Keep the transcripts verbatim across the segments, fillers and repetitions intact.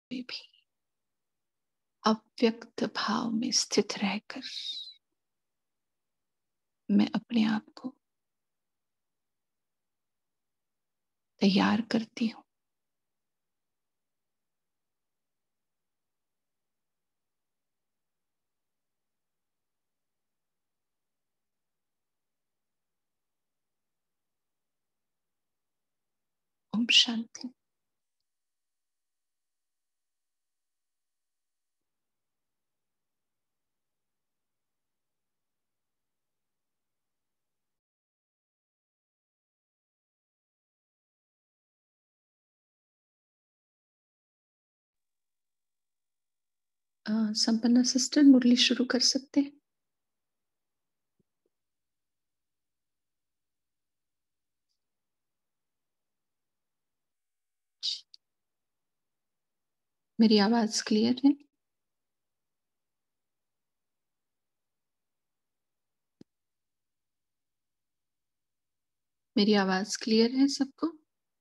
भी अव्यक्त भाव में स्थित रहकर मैं अपने आप को तैयार करती हूँ। ओम शांति। संपन्ना सिस्टर मुरली शुरू कर सकते हैं। मेरी आवाज क्लियर है? मेरी आवाज क्लियर है सबको?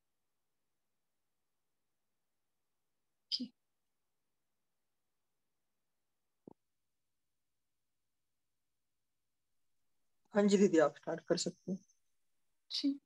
हाँ जी दीदी, आप स्टार्ट कर सकते हैं। जी।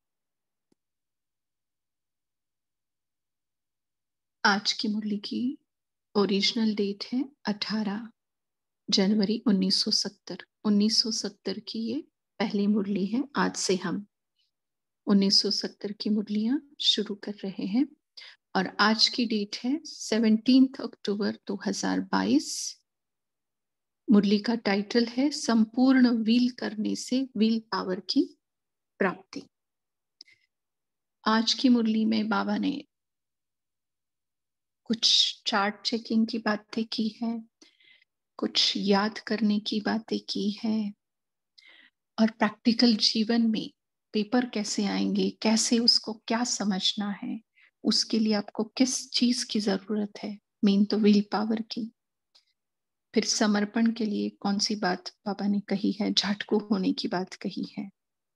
आज की मुरली की ओरिजिनल डेट है अठारह जनवरी उन्नीस सौ सत्तर। उन्नीस सौ सत्तर की ये पहली मुरली है। आज से हम उन्नीस सौ सत्तर की मुरलियां शुरू कर रहे हैं और आज की डेट है सत्रह अक्टूबर दो हज़ार बाईस। मुरली का टाइटल है संपूर्ण व्हील करने से व्हील पावर की प्राप्ति। आज की मुरली में बाबा ने कुछ चार्ट चेकिंग की बातें की है, कुछ याद करने की बातें की है और प्रैक्टिकल जीवन में पेपर कैसे आएंगे, कैसे उसको क्या समझना है, उसके लिए आपको किस चीज की जरूरत है, मेन तो विल पावर की। फिर समर्पण के लिए कौन सी बात बाबा ने कही है, झटकू होने की बात कही है।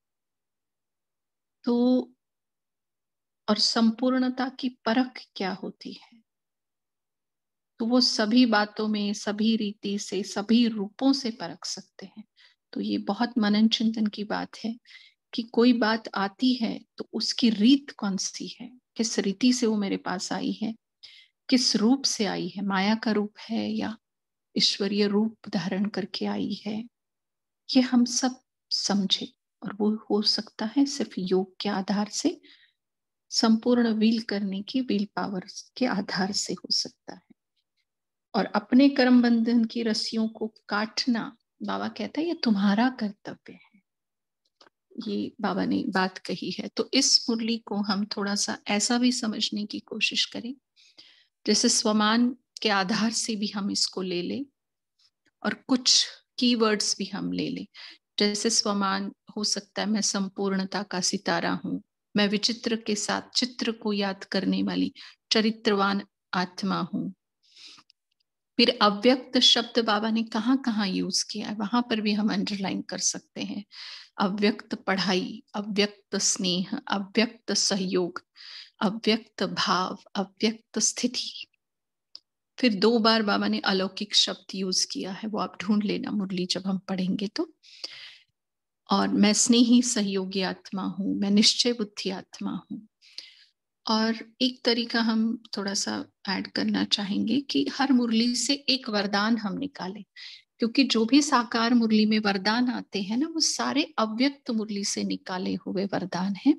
तो और संपूर्णता की परख क्या होती है, तो वो सभी बातों में, सभी रीति से, सभी रूपों से परख सकते हैं। तो ये बहुत मनन चिंतन की बात है कि कोई बात आती है तो उसकी रीत कौन सी है, किस रीति से वो मेरे पास आई है, किस रूप से आई है, माया का रूप है या ईश्वरीय रूप धारण करके आई है, ये हम सब समझे। और वो हो सकता है सिर्फ योग के आधार से, संपूर्ण व्हील करने की व्हील पावर के आधार से हो सकता है। और अपने कर्म बंधन की रस्सियों को काटना, बाबा कहता है ये तुम्हारा कर्तव्य है, ये बाबा ने बात कही है। तो इस मुरली को हम थोड़ा सा ऐसा भी समझने की कोशिश करें जैसे स्वमान के आधार से भी हम इसको ले लें और कुछ कीवर्ड्स भी हम ले लें। जैसे स्वमान हो सकता है मैं संपूर्णता का सितारा हूं, मैं विचित्र के साथ चित्र को याद करने वाली चरित्रवान आत्मा हूं। फिर अव्यक्त शब्द बाबा ने कहाँ कहाँ यूज किया है, वहां पर भी हम अंडरलाइन कर सकते हैं। अव्यक्त पढ़ाई, अव्यक्त स्नेह, अव्यक्त सहयोग, अव्यक्त भाव, अव्यक्त स्थिति। फिर दो बार बाबा ने अलौकिक शब्द यूज किया है, वो आप ढूंढ लेना मुरली जब हम पढ़ेंगे तो। और मैं स्नेही सहयोगी आत्मा हूं, मैं निश्चय बुद्धि आत्मा हूं। और एक तरीका हम थोड़ा सा ऐड करना चाहेंगे कि हर मुरली से एक वरदान हम निकालें, क्योंकि जो भी साकार मुरली में वरदान आते हैं ना, वो सारे अव्यक्त मुरली से निकाले हुए वरदान हैं।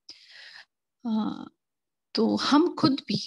तो हम खुद भी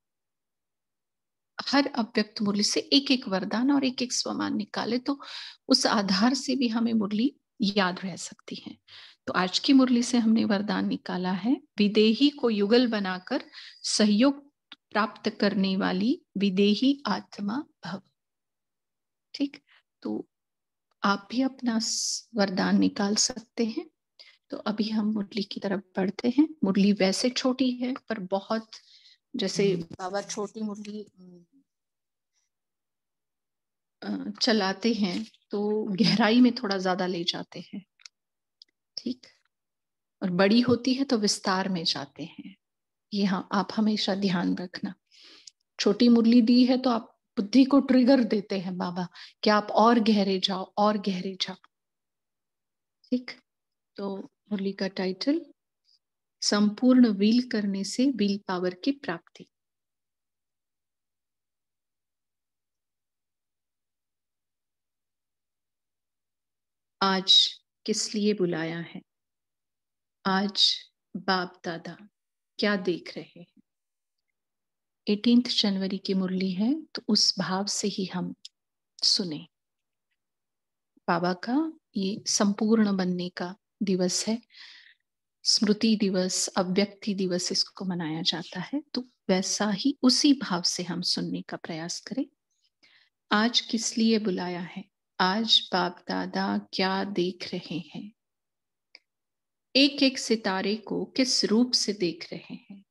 हर अव्यक्त मुरली से एक एक वरदान और एक एक स्वमान निकाले तो उस आधार से भी हमें मुरली याद रह सकती है। तो आज की मुरली से हमने वरदान निकाला है, विदेही को युगल बनाकर सहयोग प्राप्त करने वाली विदेही आत्मा भव। ठीक, तो आप भी अपना वरदान निकाल सकते हैं। तो अभी हम मुरली की तरफ बढ़ते हैं। मुरली वैसे छोटी है पर बहुत, जैसे बाबा छोटी मुरली चलाते हैं तो गहराई में थोड़ा ज्यादा ले जाते हैं, ठीक, और बड़ी होती है तो विस्तार में जाते हैं। ये हाँ आप हमेशा ध्यान रखना। छोटी मुरली दी है तो आप बुद्धि को ट्रिगर देते हैं बाबा कि आप और गहरे जाओ और गहरे जाओ। ठीक, तो मुरली का टाइटल संपूर्ण व्हील करने से व्हील पावर की प्राप्ति। आज किस लिए बुलाया है? आज बाप दादा क्या देख रहे हैं? अठारह जनवरी की मुरली है, तो उस भाव से ही हम सुने। बाबा का ये संपूर्ण बनने का दिवस है, स्मृति दिवस, अव्यक्ति दिवस इसको मनाया जाता है, तो वैसा ही उसी भाव से हम सुनने का प्रयास करें। आज किस लिए बुलाया है? आज बाप दादा क्या देख रहे हैं? एक एक सितारे को किस रूप से देख रहे हैं?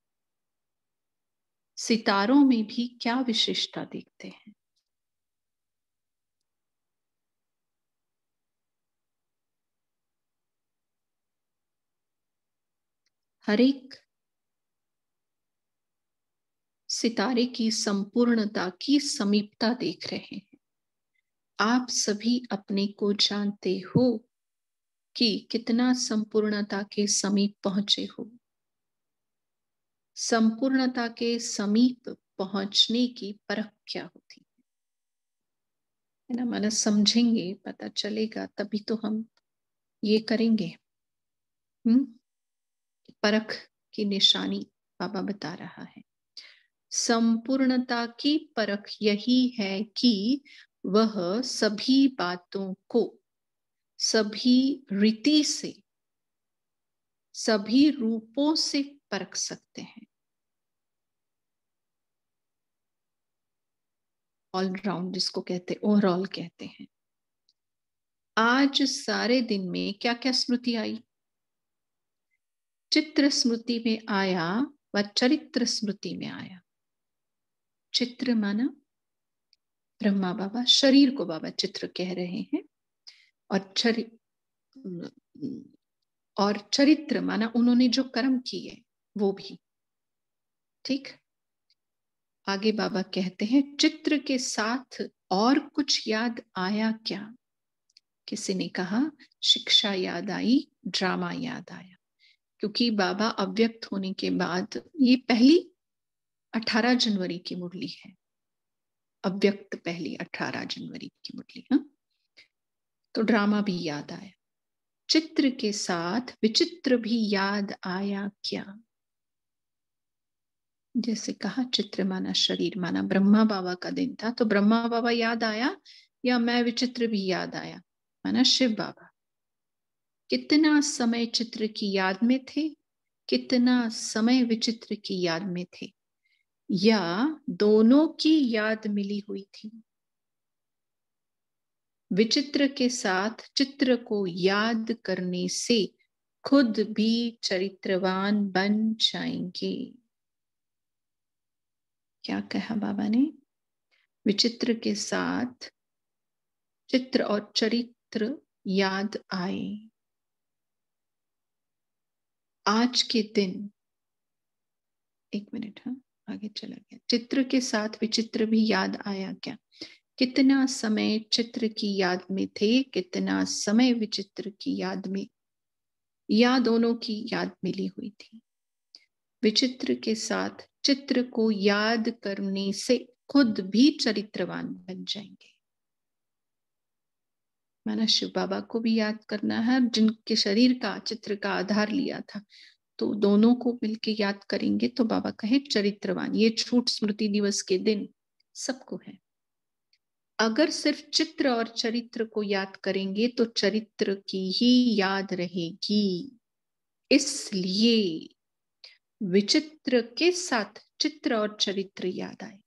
सितारों में भी क्या विशेषता देखते हैं? हर एक सितारे की संपूर्णता की समीपता देख रहे हैं। आप सभी अपने को जानते हो कि कितना संपूर्णता के समीप पहुंचे हो। संपूर्णता के समीप पहुंचने की परख क्या होती है ना? माना समझेंगे, पता चलेगा, तभी तो हम ये करेंगे। हम्म परख की निशानी बाबा बता रहा है। संपूर्णता की परख यही है कि वह सभी बातों को सभी रीति से, सभी रूपों से परख सकते हैं। ऑलराउंड जिसको कहते हैं, ओवरऑल कहते हैं। आज सारे दिन में क्या क्या स्मृति आई? चित्र स्मृति में आया व चरित्र स्मृति में आया। चित्र माना ब्रह्मा बाबा, शरीर को बाबा चित्र कह रहे हैं, और चरि और चरित्र माना उन्होंने जो कर्म किए वो भी। ठीक, आगे बाबा कहते हैं चित्र के साथ और कुछ याद आया क्या? किसी ने कहा शिक्षा याद आई, ड्रामा याद आया, क्योंकि बाबा अव्यक्त होने के बाद ये पहली अठारह जनवरी की मुरली है। अव्यक्त पहली अठारह जनवरी की मुरली। हाँ, तो ड्रामा भी याद आया। चित्र के साथ विचित्र भी याद आया क्या? जैसे कहा चित्र माना शरीर, माना ब्रह्मा बाबा का दिन था तो ब्रह्मा बाबा याद आया, या मैं विचित्र भी याद आया, माना शिव बाबा। कितना समय चित्र की याद में थे, कितना समय विचित्र की याद में थे, या दोनों की याद मिली हुई थी? विचित्र के साथ चित्र को याद करने से खुद भी चरित्रवान बन जाएंगे। क्या कहा बाबा ने? विचित्र के साथ चित्र और चरित्र याद आए। आज के दिन, एक मिनट, हाँ आगे चला गया। चित्र के साथ विचित्र भी याद आया क्या? कितना समय चित्र की याद में थे, कितना समय विचित्र की याद में, या दोनों की याद मिली हुई थी? विचित्र के साथ चित्र को याद करने से खुद भी चरित्रवान बन जाएंगे। माना शिव बाबा को भी याद करना है, जिनके शरीर का चित्र का आधार लिया था, तो दोनों को मिलके याद करेंगे तो बाबा कहे चरित्रवान। ये छूट स्मृति दिवस के दिन सबको है। अगर सिर्फ चित्र और चरित्र को याद करेंगे तो चरित्र की ही याद रहेगी, इसलिए विचित्र के साथ चित्र और चरित्र याद आए।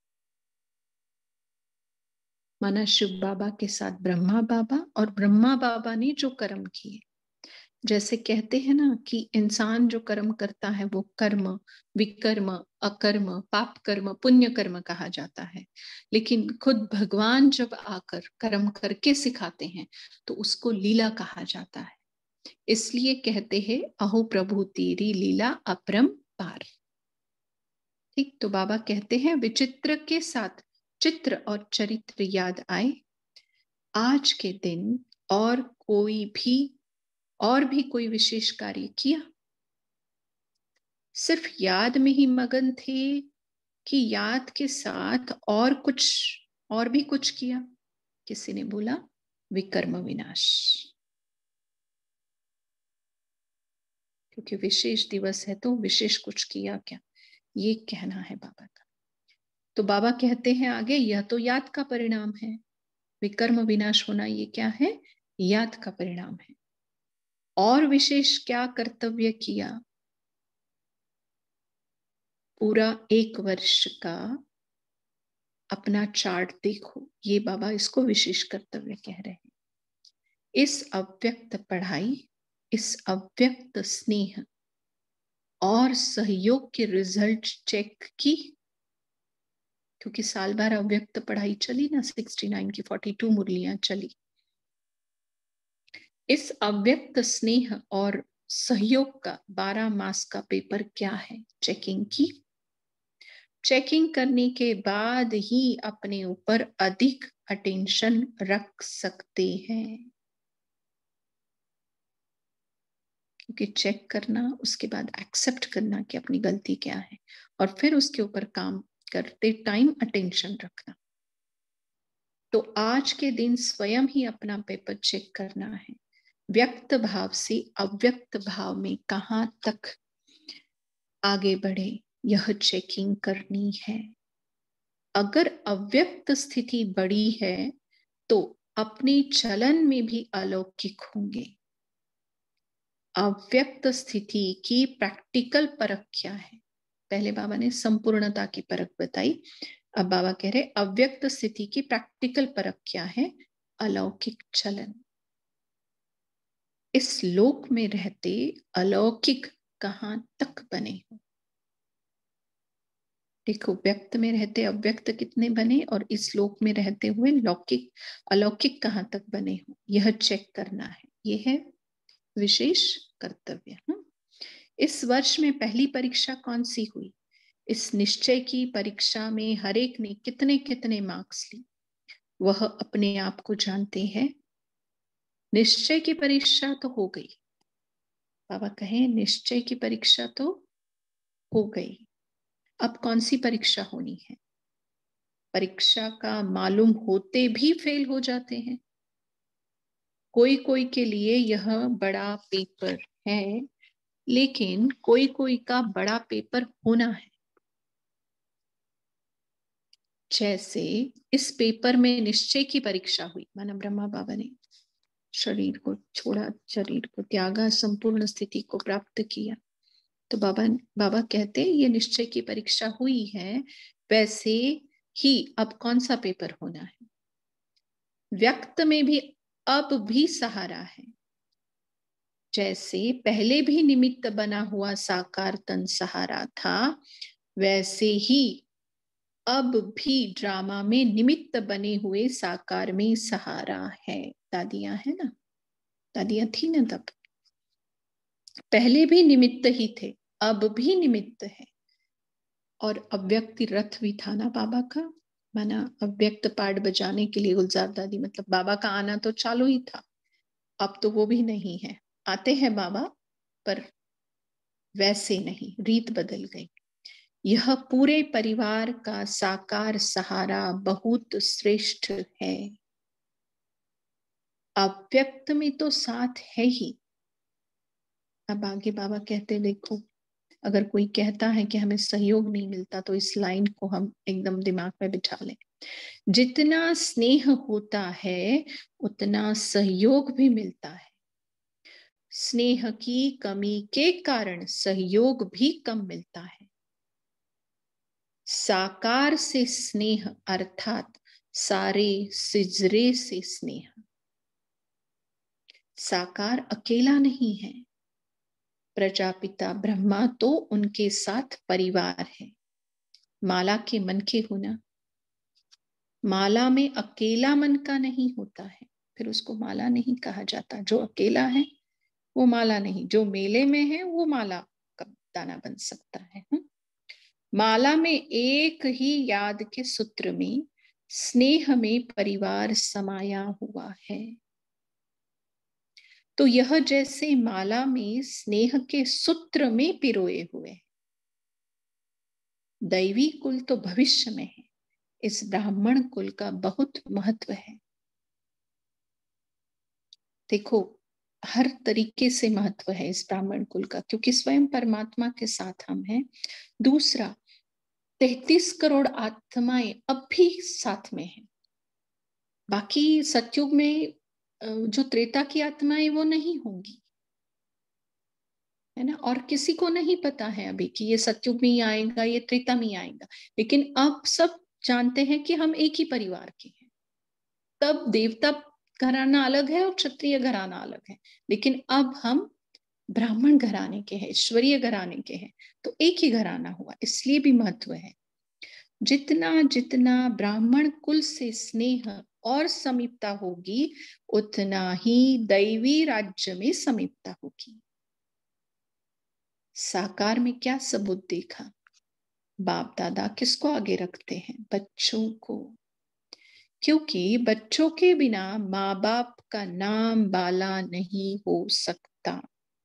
माना शिव बाबा के साथ ब्रह्मा बाबा, और ब्रह्मा बाबा ने जो कर्म किए, जैसे कहते हैं ना कि इंसान जो कर्म करता है वो कर्म, विकर्म, अकर्म, पाप कर्म, पुण्य कर्म कहा जाता है। लेकिन खुद भगवान जब आकर कर्म करके सिखाते हैं तो उसको लीला कहा जाता है। इसलिए कहते हैं अहो प्रभु तेरी लीला अपरम पार। ठीक, तो बाबा कहते हैं विचित्र के साथ चित्र और चरित्र याद आए, आज के दिन और कोई भी और भी कोई विशेष कार्य किया, सिर्फ याद में ही मगन थे कि याद के साथ और कुछ और भी कुछ किया? किसी ने बोला विकर्म विनाश, क्योंकि विशेष दिवस है तो विशेष कुछ किया क्या, ये कहना है बाबा का। तो बाबा कहते हैं आगे, यह तो याद का परिणाम है, विकर्म विनाश होना ये क्या है, याद का परिणाम है। और विशेष क्या कर्तव्य किया? पूरा एक वर्ष का अपना चार्ट देखो, ये बाबा इसको विशेष कर्तव्य कह रहे हैं। इस अव्यक्त पढ़ाई, इस अव्यक्त स्नेह और सहयोग के रिजल्ट चेक की, क्योंकि साल भर अव्यक्त पढ़ाई चली ना, सिक्सटी नाइन की फोर्टी टू मुरलियां चली। इस अव्यक्त स्नेह और सहयोग का बारह मास का पेपर क्या है, चेकिंग की। चेकिंग करने के बाद ही अपने ऊपर अधिक अटेंशन रख सकते हैं, क्योंकि चेक करना, उसके बाद एक्सेप्ट करना कि अपनी गलती क्या है, और फिर उसके ऊपर काम करते टाइम अटेंशन रखना। तो आज के दिन स्वयं ही अपना पेपर चेक करना है, व्यक्त भाव से अव्यक्त भाव में कहां तक आगे बढ़े, यह चेकिंग करनी है। अगर अव्यक्त स्थिति बड़ी है तो अपने चलन में भी अलौकिक होंगे। अव्यक्त स्थिति की प्रैक्टिकल परख क्या है? पहले बाबा ने संपूर्णता की परख बताई, अब बाबा कह रहे अव्यक्त स्थिति की प्रैक्टिकल परख क्या है, अलौकिक चलन। इस लोक में रहते अलौकिक कहां तक बने हो। देखो, व्यक्त में रहते अव्यक्त कितने बने, और इस लोक में रहते हुए लौकिक अलौकिक कहां तक बने हो, यह चेक करना है। यह है विशेष कर्तव्य। इस वर्ष में पहली परीक्षा कौन सी हुई? इस निश्चय की परीक्षा में हरेक ने कितने कितने मार्क्स लिए, वह अपने आप को जानते हैं। निश्चय की परीक्षा तो हो गई, बाबा कहें निश्चय की परीक्षा तो हो गई, अब कौन सी परीक्षा होनी है? परीक्षा का मालूम होते भी फेल हो जाते हैं। कोई कोई के लिए यह बड़ा पेपर है, लेकिन कोई कोई का बड़ा पेपर होना है। जैसे इस पेपर में निश्चय की परीक्षा हुई, माना ब्रह्मा बाबा ने शरीर को छोड़ा, शरीर को त्यागा, संपूर्ण स्थिति को प्राप्त किया, तो बाबा बाबा कहते ये निश्चय की परीक्षा हुई है। वैसे ही अब कौन सा पेपर होना है? व्यक्त में भी अब भी सहारा है। जैसे पहले भी निमित्त बना हुआ साकार तन सहारा था, वैसे ही अब भी ड्रामा में निमित्त बने हुए साकार में सहारा है। दादियां है ना, दादियां थी ना तब, पहले भी निमित्त ही थे, अब भी निमित्त है। और अव्यक्त रथ भी था ना बाबा का, माना अव्यक्त पाठ बजाने के लिए गुलजार दादी, मतलब बाबा का आना तो चालू ही था, अब तो वो भी नहीं है। आते हैं बाबा, पर वैसे नहीं, रीत बदल गई। यह पूरे परिवार का साकार सहारा बहुत श्रेष्ठ है। अव्यक्त में तो साथ है ही। अब आगे बाबा कहते देखो, अगर कोई कहता है कि हमें सहयोग नहीं मिलता, तो इस लाइन को हम एकदम दिमाग में बिठा लें। जितना स्नेह होता है उतना सहयोग भी मिलता है। स्नेह की कमी के कारण सहयोग भी कम मिलता है। साकार से स्नेह अर्थात सारे सिजरे से स्नेह। साकार अकेला नहीं है, प्रजापिता ब्रह्मा तो उनके साथ परिवार है। माला के मन के होना, माला में अकेला मन का नहीं होता है, फिर उसको माला नहीं कहा जाता। जो अकेला है वो माला नहीं, जो मेले में है वो माला का दाना बन सकता है। माला में एक ही याद के सूत्र में स्नेह में परिवार समाया हुआ है। तो यह जैसे माला में स्नेह के सूत्र में पिरोए हुए, दैवी कुल तो भविष्य में है, इस ब्राह्मण कुल का बहुत महत्व है। देखो, हर तरीके से महत्व है इस ब्राह्मण कुल का, क्योंकि स्वयं परमात्मा के साथ हम हैं। दूसरा, तैतीस करोड़ आत्माएं अब भी साथ में हैं। बाकी सतयुग में जो त्रेता की आत्माएं वो नहीं होंगी, है ना। और किसी को नहीं पता है अभी कि ये सतयुग में ही आएगा, ये त्रेता में ही आएगा। लेकिन अब सब जानते हैं कि हम एक ही परिवार के हैं। तब देवता घराना अलग है और क्षत्रिय घराना अलग है, लेकिन अब हम ब्राह्मण घराने के हैं, ईश्वरीय घराने के हैं, तो एक ही घराना हुआ, इसलिए भी महत्व है। जितना जितना ब्राह्मण कुल से स्नेह और समीपता होगी, उतना ही दैवी राज्य में समीपता होगी। साकार में क्या सबूत देखा? बाप दादा किसको आगे रखते हैं? बच्चों को, क्योंकि बच्चों के बिना माँ बाप का नाम बाला नहीं हो सकता।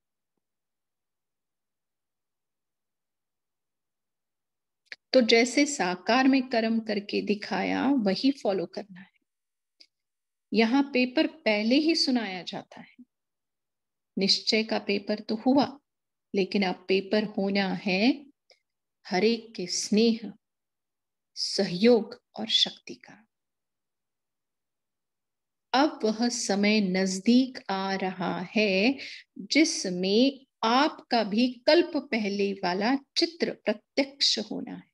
तो जैसे साकार में कर्म करके दिखाया, वही फॉलो करना है। यहाँ पेपर पहले ही सुनाया जाता है। निश्चय का पेपर तो हुआ, लेकिन अब पेपर होना है हरेक के स्नेह, सहयोग और शक्ति का। अब वह समय नजदीक आ रहा है जिसमें आपका भी कल्प पहले वाला चित्र प्रत्यक्ष होना है।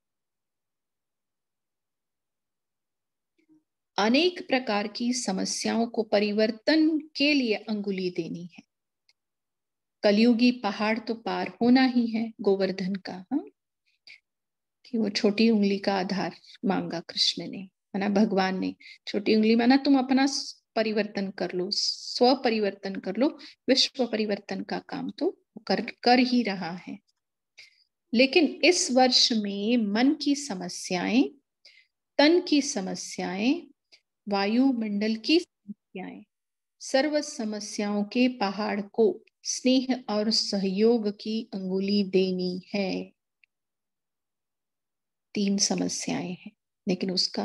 अनेक प्रकार की समस्याओं को परिवर्तन के लिए अंगुली देनी है। कलयुगी पहाड़ तो पार होना ही है गोवर्धन का, हाँ? कि वो छोटी उंगली का आधार मांगा कृष्ण ने, है ना। भगवान ने छोटी उंगली माना, तुम अपना परिवर्तन कर लो, स्व परिवर्तन कर लो। विश्व परिवर्तन का काम तो कर कर ही रहा है। लेकिन इस वर्ष में मन की समस्याएं, तन की समस्याएं, वायुमंडल की समस्याएं, सर्व समस्याओं के पहाड़ को स्नेह और सहयोग की अंगुली देनी है। तीन समस्याएं हैं, लेकिन उसका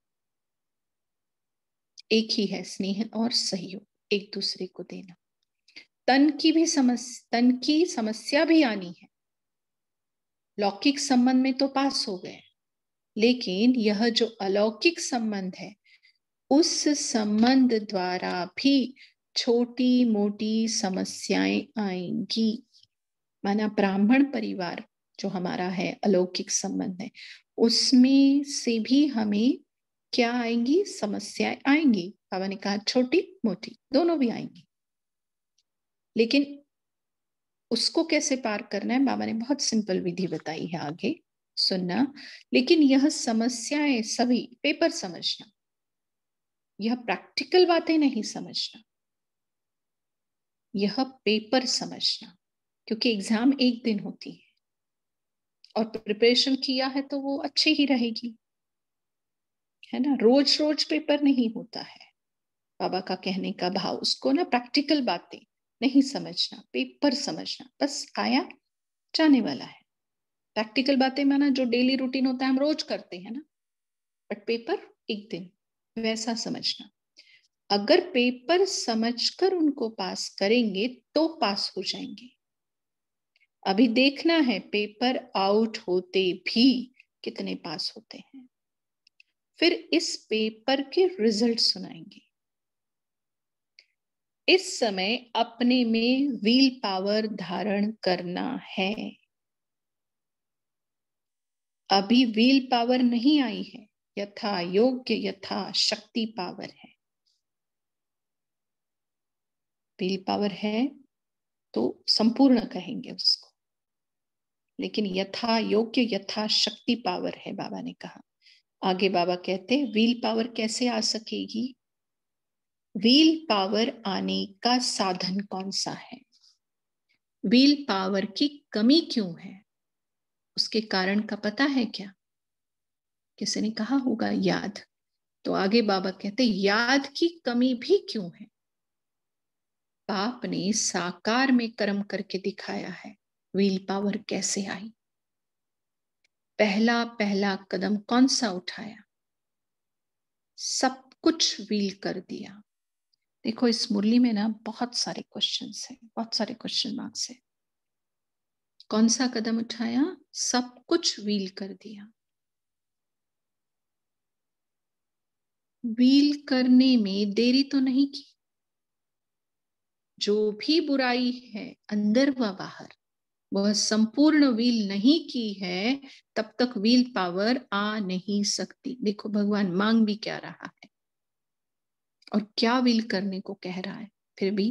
एक ही है, स्नेह और सहयोग, एक दूसरे को देना। तन की भी समस्या, तन की समस्या भी आनी है। लौकिक संबंध में तो पास हो गए, लेकिन यह जो अलौकिक संबंध है, उस संबंध द्वारा भी छोटी मोटी समस्याएं आएंगी। माना ब्राह्मण परिवार जो हमारा है, अलौकिक संबंध है, उसमें से भी हमें क्या आएंगी? समस्याएं आएंगी। बाबा ने कहा छोटी मोटी दोनों भी आएंगी, लेकिन उसको कैसे पार करना है, बाबा ने बहुत सिंपल विधि बताई है, आगे सुनना। लेकिन यह समस्याएं सभी पेपर समझना, यह प्रैक्टिकल बातें नहीं समझना, यह पेपर समझना, क्योंकि एग्जाम एक दिन होती है और प्रिपरेशन किया है तो वो अच्छी ही रहेगी, है ना। रोज रोज पेपर नहीं होता है। बाबा का कहने का भाव उसको ना प्रैक्टिकल बातें नहीं समझना, पेपर समझना। बस आया जाने वाला है। प्रैक्टिकल बातें माना जो डेली रूटीन होता है हम रोज करते हैं ना, बट पेपर एक दिन, वैसा समझना। अगर पेपर समझकर उनको पास करेंगे तो पास हो जाएंगे। अभी देखना है पेपर आउट होते भी कितने पास होते हैं, फिर इस पेपर के रिजल्ट सुनाएंगे। इस समय अपने में व्हील पावर धारण करना है। अभी व्हील पावर नहीं आई है, यथा योग्य यथा शक्ति पावर है। व्हील पावर है तो संपूर्ण कहेंगे उसको, लेकिन यथा योग्य यथा शक्ति पावर है, बाबा ने कहा। आगे बाबा कहते व्हील पावर कैसे आ सकेगी? व्हील पावर आने का साधन कौन सा है? व्हील पावर की कमी क्यों है? उसके कारण का पता है क्या? किसी ने कहा होगा याद। तो आगे बाबा कहते याद की कमी भी क्यों है? बाप ने साकार में कर्म करके दिखाया है। व्हील पावर कैसे आई? पहला पहला कदम कौन सा उठाया? सब कुछ व्हील कर दिया। देखो इस मुरली में ना बहुत सारे क्वेश्चंस हैं, बहुत सारे क्वेश्चन मार्क्स है। कौन सा कदम उठाया? सब कुछ व्हील कर दिया। व्हील करने में देरी तो नहीं की। जो भी बुराई है अंदर व बाहर, वह संपूर्ण व्हील नहीं की है, तब तक व्हील पावर आ नहीं सकती। देखो भगवान मांग भी क्या रहा है और क्या व्हील करने को कह रहा है। फिर भी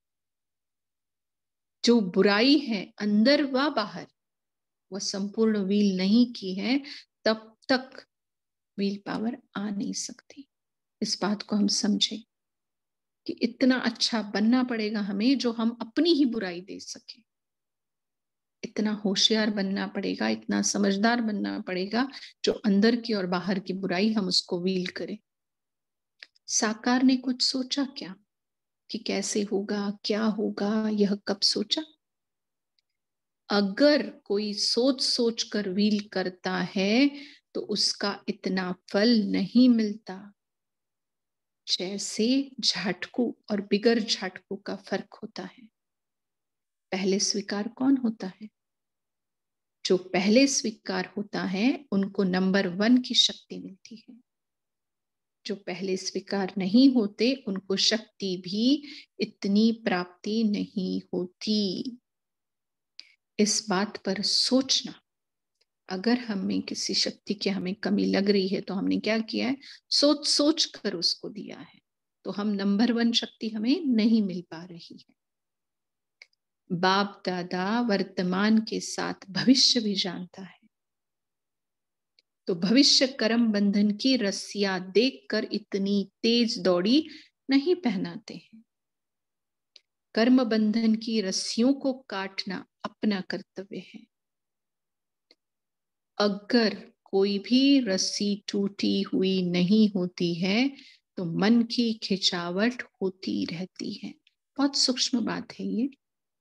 जो बुराई है अंदर व बाहर, वह संपूर्ण व्हील नहीं की है, तब तक व्हील पावर आ नहीं सकती। इस बात को हम समझें कि इतना अच्छा बनना पड़ेगा हमें जो हम अपनी ही बुराई देख सके। इतना होशियार बनना पड़ेगा, इतना समझदार बनना पड़ेगा जो अंदर की और बाहर की बुराई हम उसको व्हील करें। साकार ने कुछ सोचा क्या कि कैसे होगा, क्या होगा? यह कब सोचा? अगर कोई सोच सोच कर व्हील करता है तो उसका इतना फल नहीं मिलता। जैसे झटकू और बिगर झटकू का फर्क होता है। पहले स्वीकार कौन होता है? जो पहले स्वीकार होता है उनको नंबर वन की शक्ति मिलती है। जो पहले स्वीकार नहीं होते उनको शक्ति भी इतनी प्राप्ति नहीं होती। इस बात पर सोचना। अगर हमें किसी शक्ति की हमें कमी लग रही है तो हमने क्या किया है? सोच सोच कर उसको दिया है, तो हम नंबर वन शक्ति हमें नहीं मिल पा रही है। बाप दादा वर्तमान के साथ भविष्य भी जानता है, तो भविष्य कर्म बंधन की रस्सियां देखकर इतनी तेज दौड़ी नहीं पहनाते हैं। कर्म बंधन की रस्सियों को काटना अपना कर्तव्य है। अगर कोई भी रस्सी टूटी हुई नहीं होती है तो मन की खिंचावट होती रहती है। बहुत सूक्ष्म बात है ये।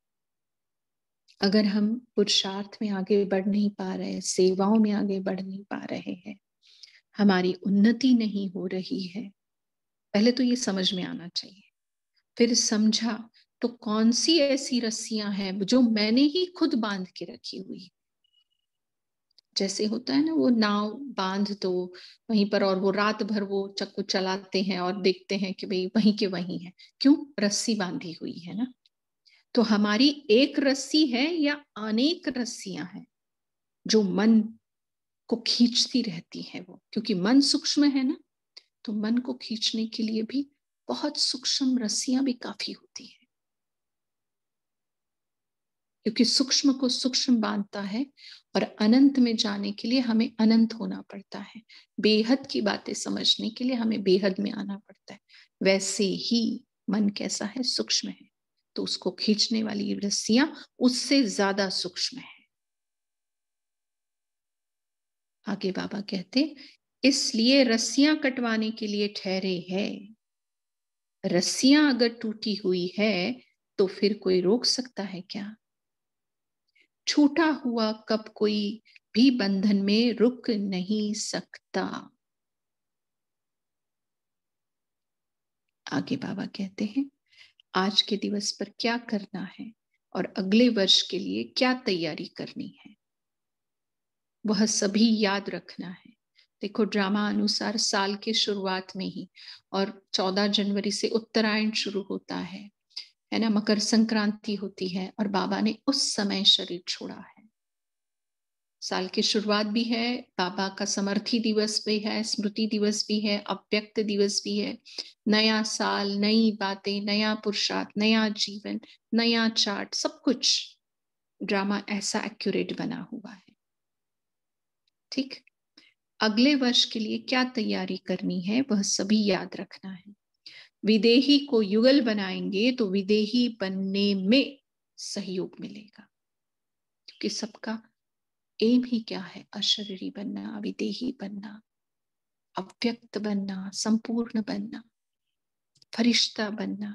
अगर हम पुरुषार्थ में आगे बढ़ नहीं पा रहे, सेवाओं में आगे बढ़ नहीं पा रहे हैं, हमारी उन्नति नहीं हो रही है, पहले तो ये समझ में आना चाहिए। फिर समझा तो कौन सी ऐसी रस्सियां हैं जो मैंने ही खुद बांध के रखी हुई। जैसे होता है ना, वो नाव बांध दो वहीं पर और वो रात भर वो चक्कू चलाते हैं और देखते हैं कि भाई वहीं के वहीं है। क्यों? रस्सी बांधी हुई है ना। तो हमारी एक रस्सी है या अनेक रस्सियां हैं जो मन को खींचती रहती है वो, क्योंकि मन सूक्ष्म है ना, तो मन को खींचने के लिए भी बहुत सूक्ष्म रस्सियां भी काफी होती है। क्योंकि सूक्ष्म को सूक्ष्म बांधता है और अनंत में जाने के लिए हमें अनंत होना पड़ता है। बेहद की बातें समझने के लिए हमें बेहद में आना पड़ता है। वैसे ही मन कैसा है? सूक्ष्म है, तो उसको खींचने वाली रस्सियां उससे ज्यादा सूक्ष्म है। आगे बाबा कहते इसलिए रस्सियां कटवाने के लिए ठहरे है। रस्सियां अगर टूटी हुई है तो फिर कोई रोक सकता है क्या? छूटा हुआ कब कोई भी बंधन में रुक नहीं सकता। आगे बाबा कहते हैं आज के दिवस पर क्या करना है और अगले वर्ष के लिए क्या तैयारी करनी है, वह सभी याद रखना है। देखो ड्रामा अनुसार साल के शुरुआत में ही, और चौदह जनवरी से उत्तरायण शुरू होता है है ना, मकर संक्रांति होती है और बाबा ने उस समय शरीर छोड़ा है। साल की शुरुआत भी है, बाबा का समर्थी दिवस भी है, स्मृति दिवस भी है, अव्यक्त दिवस भी है। नया साल, नई बातें, नया पुरुषार्थ, नया जीवन, नया चार्ट, सब कुछ ड्रामा ऐसा एक्यूरेट बना हुआ है। ठीक, अगले वर्ष के लिए क्या तैयारी करनी है वह सभी याद रखना है। विदेही को युगल बनाएंगे तो विदेही बनने में सहयोग मिलेगा, क्योंकि सबका एम ही क्या है? अशरीरी बनना, विदेही बनना, अव्यक्त बनना, संपूर्ण बनना, फरिश्ता बनना।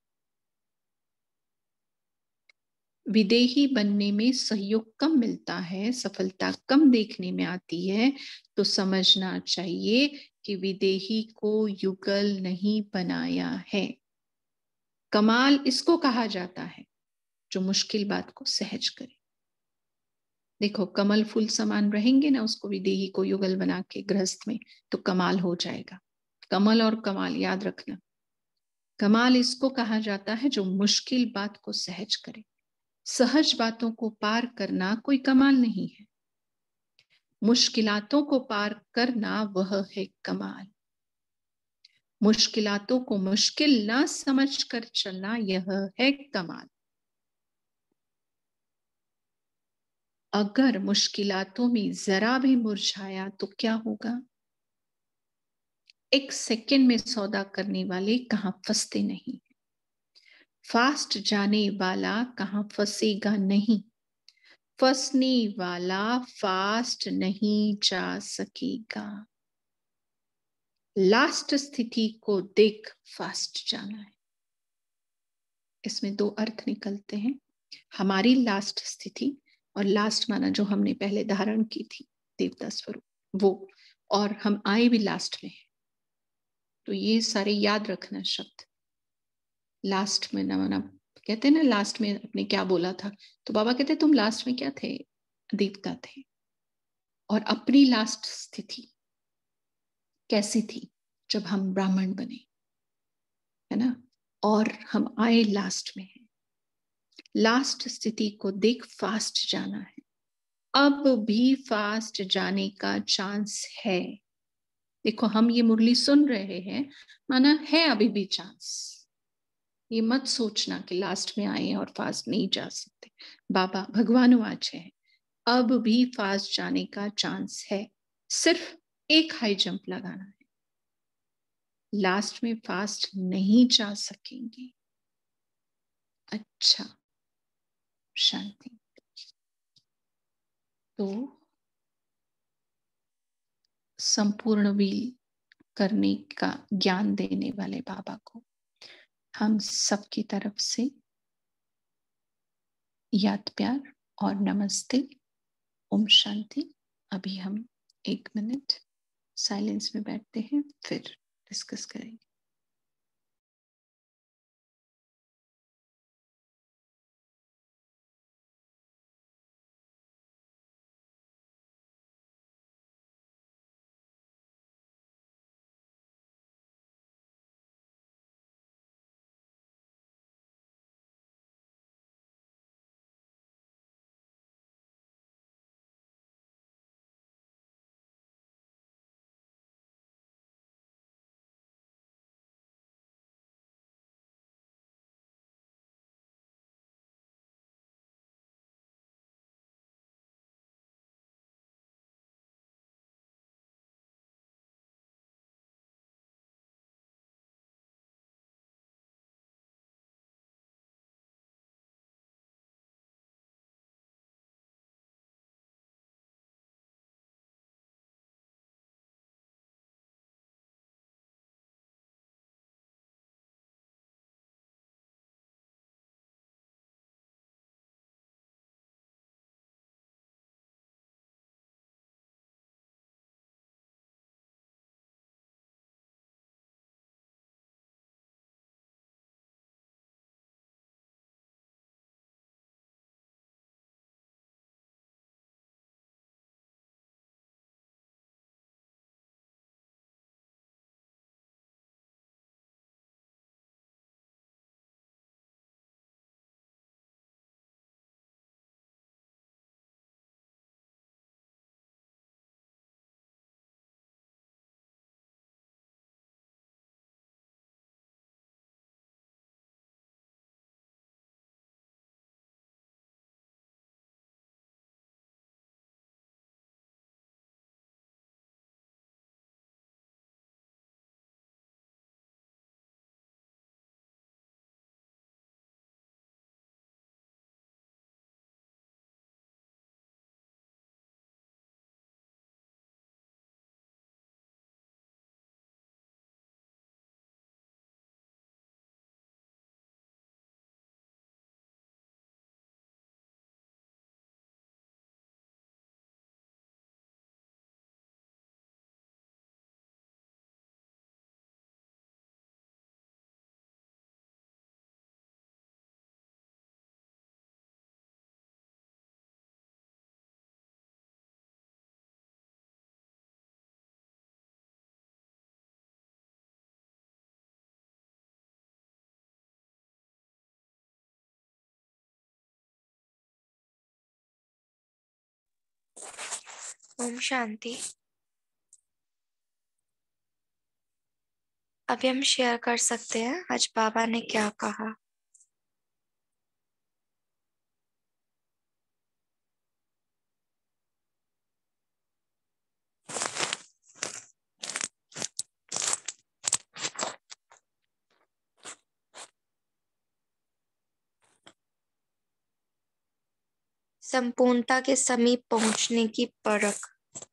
विदेही बनने में सहयोग कम मिलता है, सफलता कम देखने में आती है, तो समझना चाहिए कि विदेही को युगल नहीं बनाया है। कमाल इसको कहा जाता है जो मुश्किल बात को सहज करे। देखो, कमल फूल समान रहेंगे ना, उसको विदेही को युगल बना के गृहस्थ में, तो कमाल हो जाएगा। कमल और कमाल याद रखना। कमाल इसको कहा जाता है जो मुश्किल बात को सहज करे। सहज बातों को पार करना कोई कमाल नहीं है, मुश्किलातों को पार करना वह है कमाल। मुश्किलातों को मुश्किल ना समझकर चलना यह है कमाल। अगर मुश्किलातों में जरा भी मुरझाया तो क्या होगा? एक सेकंड में सौदा करने वाले कहां फंसते नहीं, फास्ट जाने वाला कहां फंसेगा नहीं, फंसने वाला फास्ट नहीं जा सकेगा। लास्ट स्थिति को देख फास्ट जाना है। इसमें दो अर्थ निकलते हैं, हमारी लास्ट स्थिति, और लास्ट माना जो हमने पहले धारण की थी देवता स्वरूप, वो, और हम आए भी लास्ट में हैं। तो ये सारे याद रखना शब्द। लास्ट में ना माना, कहते हैं ना लास्ट में आपने क्या बोला था, तो बाबा कहते तुम लास्ट में क्या थे? देवता थे। और अपनी लास्ट स्थिति कैसी थी? जब हम ब्राह्मण बने, है ना, और हम आए लास्ट में हैं। लास्ट स्थिति को देख फास्ट जाना है। अब भी फास्ट जाने का चांस है। देखो, हम ये मुरली सुन रहे हैं, माना है अभी भी चांस। ये मत सोचना कि लास्ट में आए और फास्ट नहीं जा सकते। बाबा भगवान वाच है, अब भी फास्ट जाने का चांस है, सिर्फ एक हाई जंप लगाना है। लास्ट में फास्ट नहीं जा सकेंगे। अच्छा, शांति। तो संपूर्ण व्हील करने का ज्ञान देने वाले बाबा को हम सबकी तरफ से याद प्यार और नमस्ते। ओम शांति। अभी हम एक मिनट साइलेंस में बैठते हैं, फिर डिस्कस करेंगे। ओम शांति। अभी हम शेयर कर सकते हैं आज बाबा ने क्या कहा। संपूर्णता के समीप पहुंचने की परख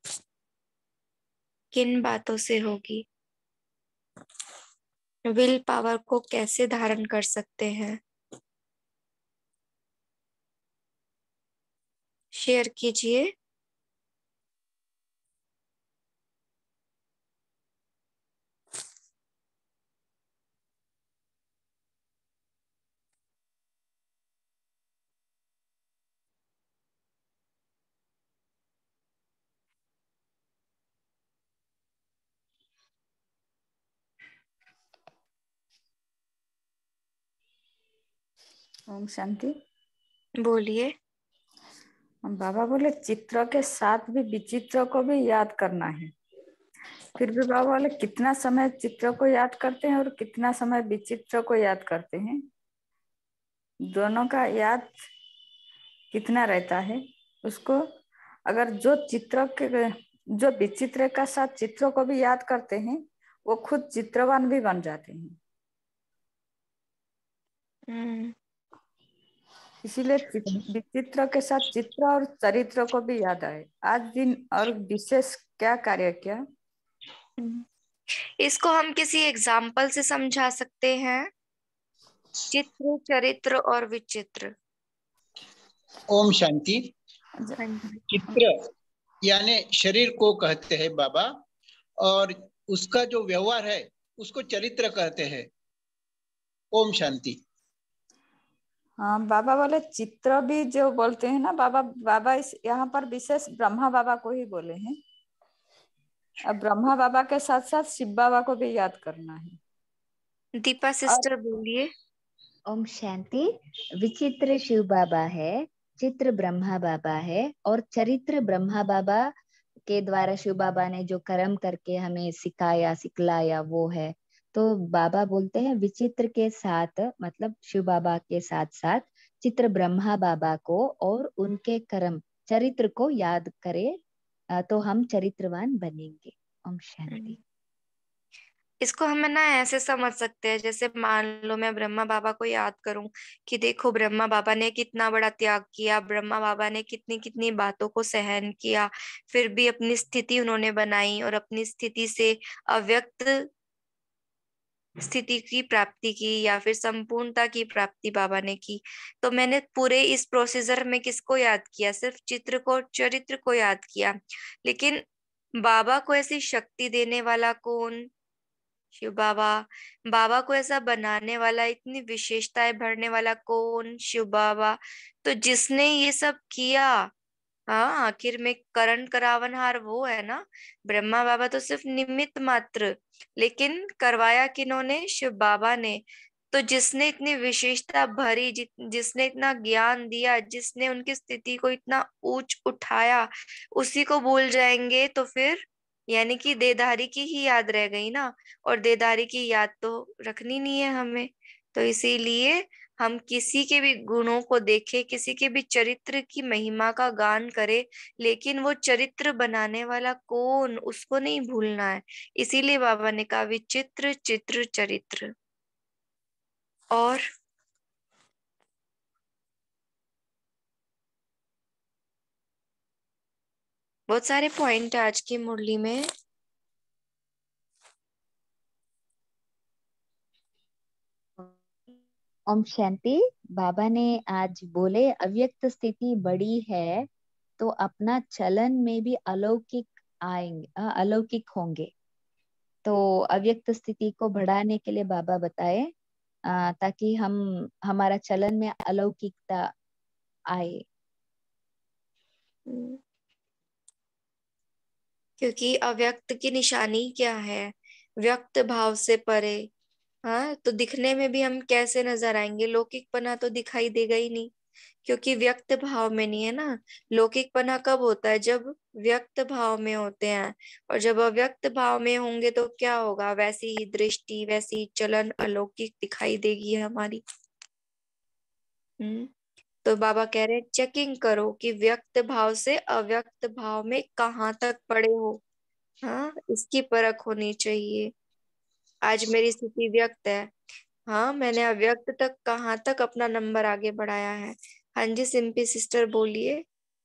किन बातों से होगी? विल पावर को कैसे धारण कर सकते हैं? शेयर कीजिए। ओम शांति। बोलिए। बाबा बोले चित्र के साथ भी विचित्र को भी याद करना है। फिर भी बाबा बोले कितना समय चित्र को याद करते हैं और कितना समय विचित्र को याद करते हैं, दोनों का याद कितना रहता है उसको। अगर जो चित्र के जो विचित्र का साथ चित्रों को भी याद करते हैं वो खुद चित्रवान भी बन जाते हैं। हम्म। इसीलिए विचित्र के साथ चित्र और चरित्र को भी याद आए। आज दिन और विशेष क्या कार्य किया? इसको हम किसी एग्जाम्पल से समझा सकते हैं। चित्र, चरित्र और विचित्र। ओम शांति। चित्र यानी शरीर को कहते हैं बाबा, और उसका जो व्यवहार है उसको चरित्र कहते हैं। ओम शांति। हाँ, बाबा बोले चित्र भी जो बोलते हैं ना बाबा, बाबा इस यहाँ पर विशेष ब्रह्मा बाबा को ही बोले हैं। अब ब्रह्मा बाबा के साथ साथ शिव बाबा को भी याद करना है। दीपा सिस्टर बोलिए। ओम शांति। विचित्र शिव बाबा है, चित्र ब्रह्मा बाबा है और चरित्र ब्रह्मा बाबा के द्वारा शिव बाबा ने जो कर्म करके हमें सिखाया सिखलाया वो है। तो बाबा बोलते हैं विचित्र के साथ मतलब शिव बाबा के साथ साथ चित्र ब्रह्मा बाबा को और उनके कर्म चरित्र को याद करे तो हम चरित्रवान बनेंगे। ओम शांति। इसको हम ना ऐसे समझ सकते हैं, जैसे मान लो मैं ब्रह्मा बाबा को याद करूं कि देखो ब्रह्मा बाबा ने कितना बड़ा त्याग किया, ब्रह्मा बाबा ने कितनी कितनी बातों को सहन किया, फिर भी अपनी स्थिति उन्होंने बनाई और अपनी स्थिति से अव्यक्त स्थिति की प्राप्ति की या फिर संपूर्णता की प्राप्ति बाबा ने की। तो मैंने पूरे इस प्रोसीजर में किसको याद किया? सिर्फ चित्र को, चरित्र को याद किया। लेकिन बाबा को ऐसी शक्ति देने वाला कौन? शिव बाबा। बाबा को ऐसा बनाने वाला, इतनी विशेषताएं भरने वाला कौन? शिव बाबा। तो जिसने ये सब किया, हाँ, आखिर में करण करावनहार वो है ना। ब्रह्मा बाबा तो सिर्फ निमित्त मात्र, लेकिन करवाया किन्होंने? शिव बाबा ने। तो जिसने इतनी विशेषता भरी, जि, जिसने इतना ज्ञान दिया, जिसने उनकी स्थिति को इतना ऊंच उठाया, उसी को भूल जाएंगे तो फिर यानी कि देदारी की ही याद रह गई ना। और देदारी की याद तो रखनी नहीं है हमें। तो इसीलिए हम किसी के भी गुणों को देखें, किसी के भी चरित्र की महिमा का गान करें, लेकिन वो चरित्र बनाने वाला कौन, उसको नहीं भूलना है। इसीलिए बाबा ने कहा विचित्र चित्र चरित्र। और बहुत सारे पॉइंट है आज की मुरली में। ओम शांति। बाबा ने आज बोले अव्यक्त स्थिति बड़ी है तो अपना चलन में भी अलौकिक आएंगे, अलौकिक होंगे। तो अव्यक्त स्थिति को बढ़ाने के लिए बाबा बताए ताकि हम हमारा चलन में अलौकिकता आए। क्योंकि अव्यक्त की निशानी क्या है? व्यक्त भाव से परे। हाँ, तो दिखने में भी हम कैसे नजर आएंगे? लौकिकपना तो दिखाई देगा ही नहीं। क्योंकि व्यक्त भाव में नहीं है ना। लौकिकपना कब होता है? जब व्यक्त भाव में होते हैं, और जब अव्यक्त भाव में होंगे तो क्या होगा? वैसी ही दृष्टि, वैसी ही चलन अलौकिक दिखाई देगी हमारी। हम्म तो बाबा कह रहे हैं चेकिंग करो कि व्यक्त भाव से अव्यक्त भाव में कहाँ तक पड़े हो। हाँ, इसकी परख होनी चाहिए। आज मेरी स्थिति व्यक्त है, हाँ, मैंने अव्यक्त तक कहाँ तक अपना नंबर आगे बढ़ाया है। हाँ जी, सिंपी सिस्टर बोलिए।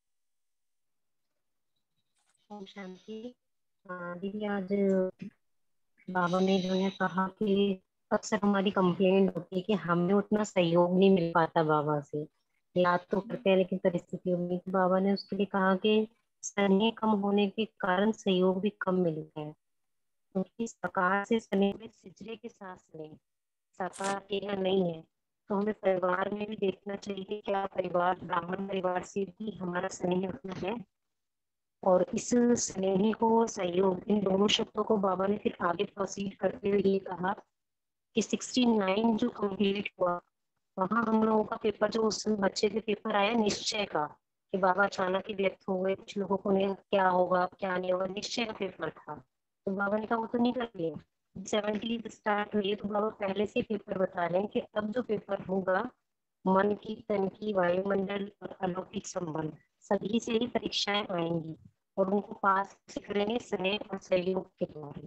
ओम शांति। हाँ, दीदी आज बाबा ने जो है कहा कि अक्सर हमारी कंप्लेंट होती है कि हमें उतना सहयोग नहीं मिल पाता बाबा से, याद तो करते हैं लेकिन परिस्थितियों में। तो बाबा ने उसके लिए कहा कि स्नेह कम होने के कारण सहयोग भी कम मिलता है, क्योंकि साकार से स्नेह में सिजरे के साथ स्नेह साकार अकेला नहीं है। तो हमें परिवार में भी देखना चाहिए कि क्या परिवार ब्राह्मण परिवार से भी हमारा स्नेह उतना है। और इस स्नेह को सहयोग, इन दोनों शब्दों को बाबा ने फिर आगे प्रोसीड करते हुए ये कहा कि सिक्सटी नाइन जो कंप्लीट हुआ, वहाँ हम लोगों का पेपर, जो उस बच्चे के पेपर आया निश्चय का, कि बाबा अचानक ही व्यक्त हो गए, कुछ लोगों को नहीं क्या होगा क्या नहीं होगा, निश्चय का पेपर था। तो बाबा ने कहा वो तो निकल गया। सेवेंटी स्टार्ट हुई तो बाबा पहले से पेपर बता रहे हैं कि अब जो पेपर होगा मन की, तन की, वायुमंडल और अलौकिक संबंध सभी से ही परीक्षाएं आएंगी, और उनको पास करेंगे स्नेह और सहयोग के द्वारा।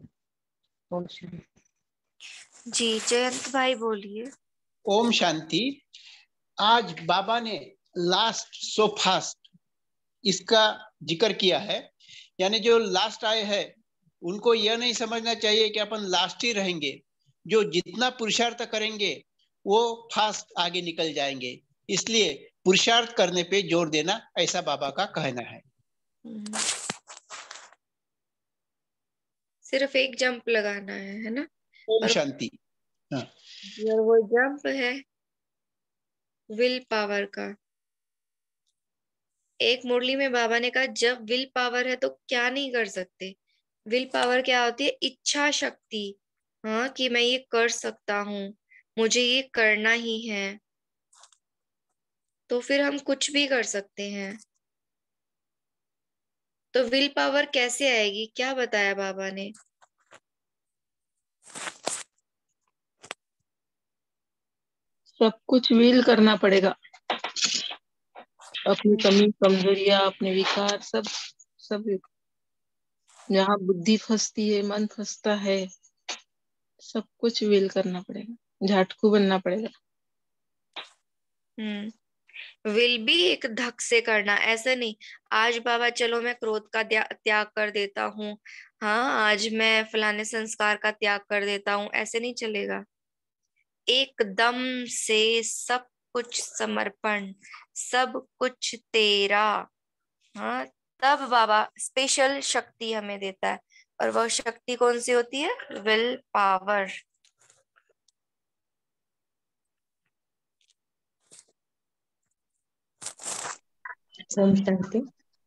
जी, जयंत भाई बोलिए। ओम शांति। आज बाबा ने लास्ट सो फास्ट इसका जिक्र किया है, यानी जो लास्ट आए हैं उनको यह नहीं समझना चाहिए कि अपन लास्ट ही रहेंगे। जो जितना पुरुषार्थ करेंगे वो फास्ट आगे निकल जाएंगे, इसलिए पुरुषार्थ करने पे जोर देना, ऐसा बाबा का कहना है। सिर्फ एक जंप लगाना है, है ना? ओम शांति। हाँ। और वो जंप है विल पावर का। एक मुरली में बाबा ने कहा जब विल पावर है तो क्या नहीं कर सकते। विल पावर क्या होती है? इच्छा शक्ति। हाँ, कि मैं ये कर सकता हूँ, मुझे ये करना ही है, तो फिर हम कुछ भी कर सकते हैं। तो विल पावर कैसे आएगी, क्या बताया बाबा ने? सब कुछ विल करना पड़ेगा, अपनी कमी कमजोरियां, अपने विकार, सब सब जहाँ बुद्धि फंसती है, मन फंसता है, सब कुछ विल करना पड़ेगा, झाटकू बनना पड़ेगा। हम्म विल भी एक धक से करना, ऐसा नहीं आज बाबा चलो मैं क्रोध का त्याग कर देता हूँ, हाँ आज मैं फलाने संस्कार का त्याग कर देता हूँ, ऐसे नहीं चलेगा। एकदम से सब कुछ समर्पण, सब कुछ तेरा। हाँ, तब बाबा स्पेशल शक्ति हमें देता है, और वह शक्ति कौन सी होती है? Will power. ओम शांति।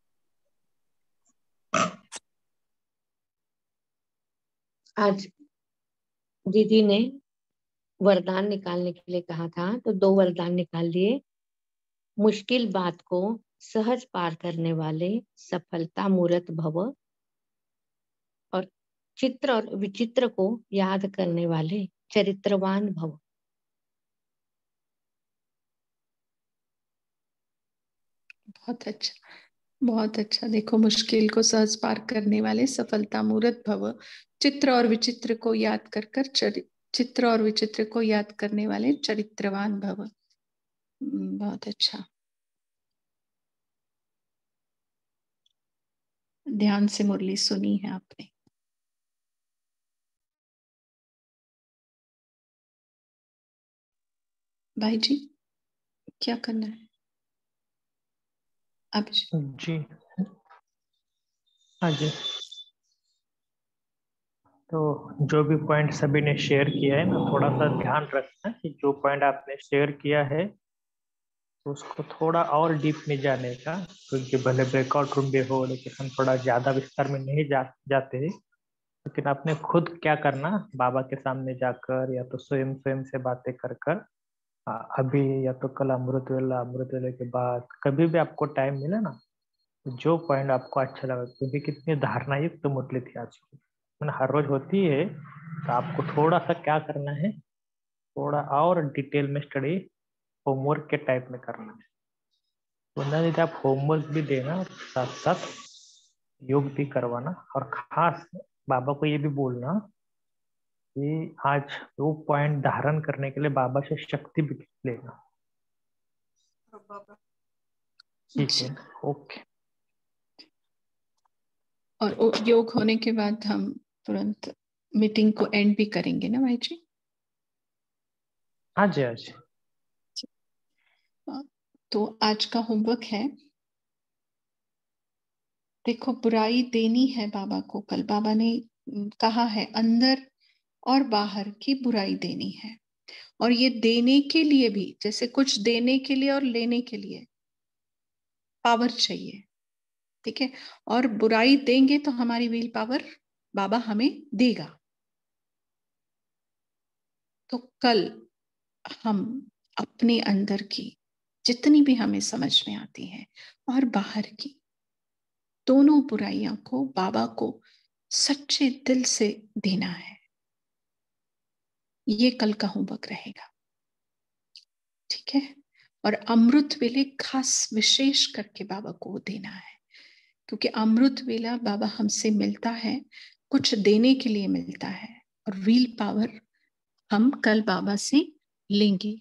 आज दीदी ने वरदान निकालने के लिए कहा था, तो दो वरदान निकाल दिए। मुश्किल बात को सहज पार करने वाले सफलता मूर्त भव, और चित्र और विचित्र को याद करने वाले चरित्रवान भव। बहुत अच्छा, बहुत अच्छा। देखो, मुश्किल को सहज पार करने वाले सफलता मूर्त भव, चित्र और विचित्र को याद कर कर चरि चित्र और विचित्र को याद करने वाले चरित्रवान भव। बहुत अच्छा, ध्यान से मुरली सुनी है आपने। भाई जी, क्या करना है आप जी? हाँ जी। तो जो भी पॉइंट सभी ने शेयर किया है ना, थोड़ा सा ध्यान रखना कि जो पॉइंट आपने शेयर किया है तो उसको थोड़ा और डीप में जाने का, क्योंकि भले ब्रेकआउट रूम में हो लेकिन हम थोड़ा ज्यादा विस्तार में नहीं जा जाते हैं। लेकिन आपने खुद क्या करना, बाबा के सामने जाकर या तो स्वयं स्वयं से बातें कर कर हाँ, अभी या तो कल अमृत वेला, अमृत वेले के बाद कभी भी आपको टाइम मिले ना, जो पॉइंट आपको अच्छा लगा, क्योंकि कितनी धारणा युक्त तो मुरली थी आज की, मैंने हर रोज होती है, तो आपको थोड़ा सा क्या करना है, थोड़ा और डिटेल में स्टडी होमवर्क के टाइप में करना है। वरना यदि आप होमवर्क भी देना, साथ साथ योग भी करवाना, और खास बाबा को ये भी बोलना कि आज वो पॉइंट धारण करने के लिए बाबा से शक्ति भी लेना। ठीक है, ओके। और योग होने के बाद हम तुरंत मीटिंग को एंड भी करेंगे ना भाई जी? हाँ जी, हाँ जी। तो आज का होमवर्क है, देखो बुराई देनी है बाबा को। कल बाबा ने कहा है अंदर और बाहर की बुराई देनी है, और ये देने के लिए भी, जैसे कुछ देने के लिए और लेने के लिए पावर चाहिए, ठीक है। और बुराई देंगे तो हमारी विल पावर बाबा हमें देगा। तो कल हम अपने अंदर की जितनी भी हमें समझ में आती है और बाहर की दोनों बुराइयों को बाबा को सच्चे दिल से देना है। ये कल का होमवर्क रहेगा, ठीक है। और अमृत वेले खास विशेष करके बाबा को देना है, क्योंकि अमृत वेला बाबा हमसे मिलता है, कुछ देने के लिए मिलता है, और विल पावर हम कल बाबा से लेंगे।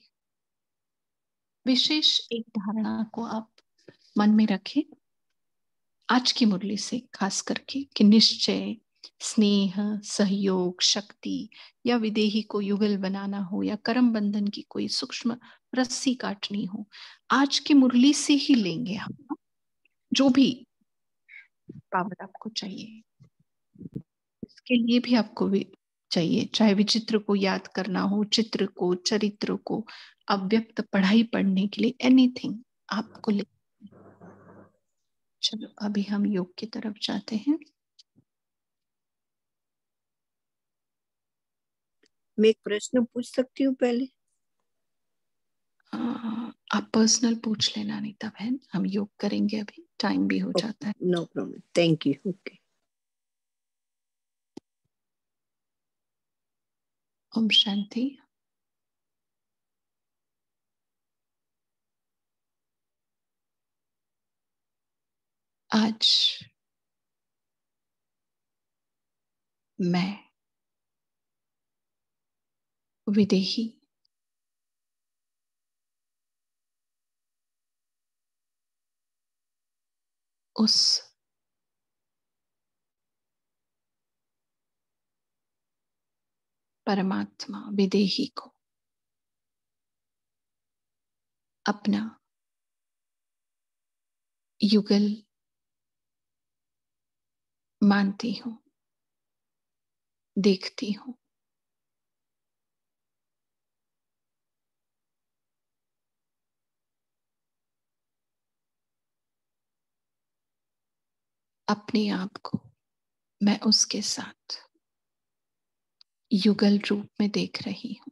विशेष एक धारणा को आप मन में रखें आज की मुरली से, खास करके कि निश्चय, स्नेह, सहयोग, शक्ति, या विदेही को युगल बनाना हो, या कर्म बंधन की कोई सूक्ष्म रस्सी काटनी हो, आज की मुरली से ही लेंगे हम। जो भी पावर आपको चाहिए, इसके लिए भी आपको भी चाहिए, चाहे विचित्र को याद करना हो, चित्र को, चरित्र को, अव्यक्त पढ़ाई पढ़ने के लिए, एनीथिंग आपको ले। चलो अभी हम योग की तरफ जाते हैं। मैं एक प्रश्न पूछ सकती हूँ पहले? आ, आप पर्सनल पूछ लेना अनीता बहन, हम योग करेंगे, अभी टाइम भी हो जाता है। No problem, thank you. Okay, Om Shanti. आज मैं विदेही उस परमात्मा विदेही को अपना युगल मानती हूँ, देखती हूँ। अपने आप को मैं उसके साथ युगल रूप में देख रही हूँ,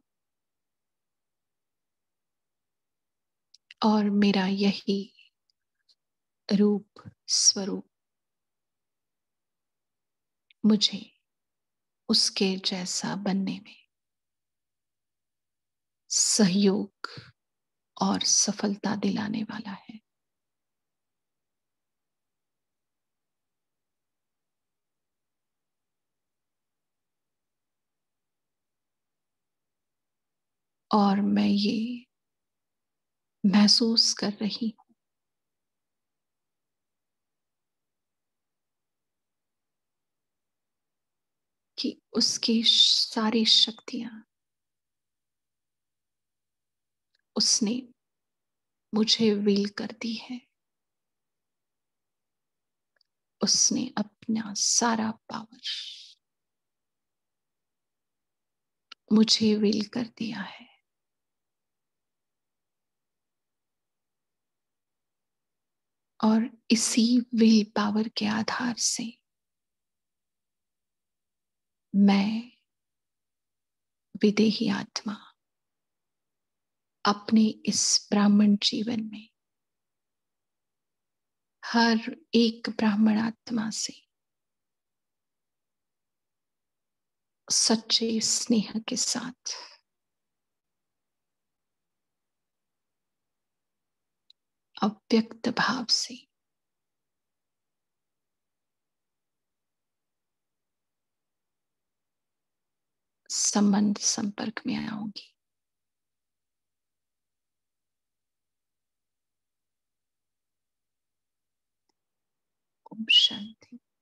और मेरा यही रूप स्वरूप मुझे उसके जैसा बनने में सहयोग और सफलता दिलाने वाला है। और मैं ये महसूस कर रही हूँ कि उसकी सारी शक्तियां उसने मुझे विल कर दी है। उसने अपना सारा पावर मुझे विल कर दिया है, और इसी विल पावर के आधार से मैं विदेही आत्मा अपने इस ब्राह्मण जीवन में हर एक ब्राह्मण आत्मा से सच्चे स्नेह के साथ अव्यक्त भाव से संबंध संपर्क में आऊंगी। ओम शांति।